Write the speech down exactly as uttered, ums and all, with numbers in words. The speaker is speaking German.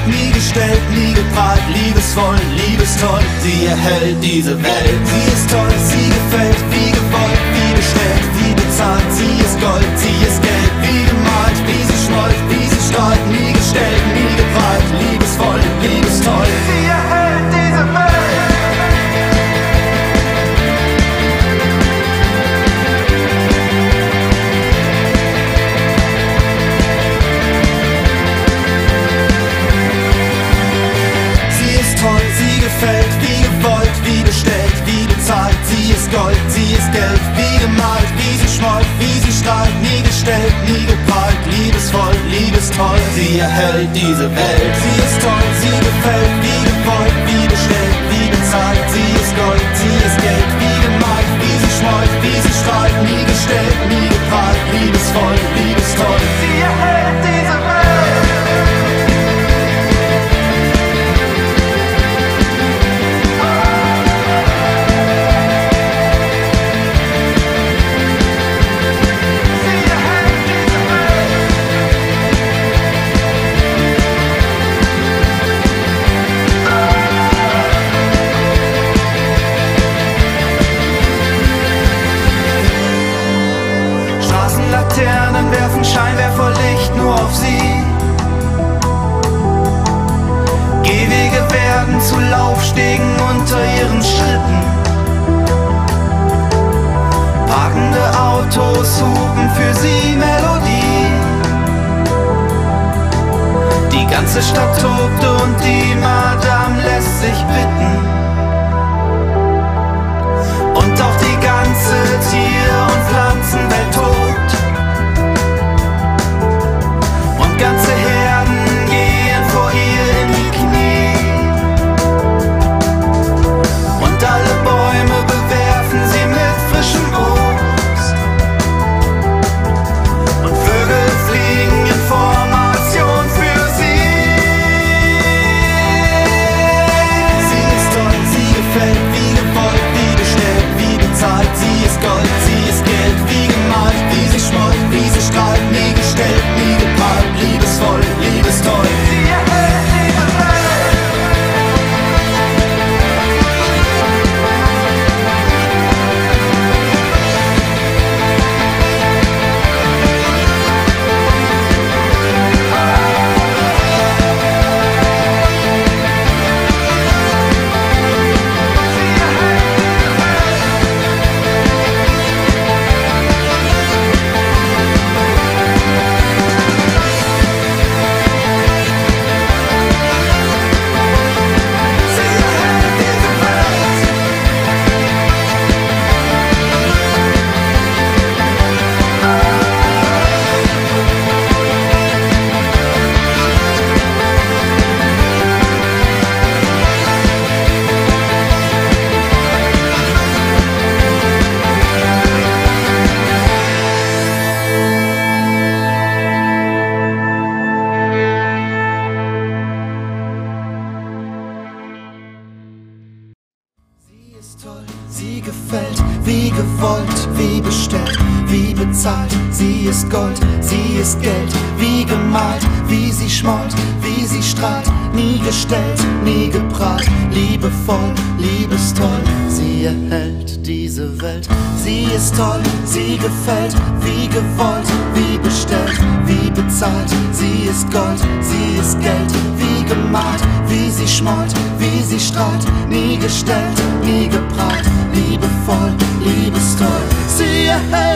gestrahlt, nie gestellt, nie geprahlt, liebesvoll, liebestoll. Sie erhält diese Welt. Sie ist toll, sie gefällt, wie gewollt, wie bestellt, wie bezahlt. Sie ist Gold, sie ist Geld, wie gemalt, wie sie schmollt, wie sie strahlt, nie gestellt, nie geprahlt, liebesvoll, liebestoll. Sie erhält diese Welt. Wie gewollt, wie bestellt, wie bezahlt. Sie ist Gold, sie ist Geld, wie gemalt, wie sie schmollt, wie sie strahlt, nie gestellt, nie geprahlt, liebesvoll, liebestoll. Sie erhält diese Welt. Sie ist toll, sie gefällt, wie gewollt, wie bestellt, wie bezahlt. Sie ist Gold, sie ist Geld, wie gemalt, wie sie schmollt, wie sie strahlt, nie gestellt, nie geprahlt, liebesvoll, liebestoll. Sie erhält diese Welt. Laternen werfen Scheinwerferlicht nur auf sie. Gehwege werden zu Laufstegen unter ihren Schritten. Parkende Autos hupen für sie Melodie. Die ganze Stadt tobt und die Madame lässt sich bitten. Und auch die ganze Tier- und Pflanzenwelt tobt. Ganze Herden gehen vor ihr in die Knie. Und alle Bäume bewerfen sie mit frischem Obst. Und Vögel fliegen in Formation für sie. Sie ist toll, sie gefällt, wie gewollt, wie bestellt, wie bezahlt. Sie ist Gold, sie ist Geld, wie gemalt, wie sie schmollt, wie sie strahlt, nie gestellt, nie geprahlt. Liebesvoll, liebestoll. Sie erhält diese Welt. Sie gefällt, wie gewollt, wie bestellt, wie bezahlt. Sie ist Gold, sie ist Geld, wie gemalt, wie sie schmollt, wie sie strahlt, nie gestellt, nie geprahlt, liebevoll, liebestoll. Sie erhält diese Welt. Sie ist toll, sie gefällt, wie gewollt, wie bestellt, wie bezahlt. Sie ist Gold, sie ist Geld, wie gemalt, wie sie schmollt, wie sie strahlt, nie gestellt, nie geprahlt, liebevoll, liebestoll. Sie erhält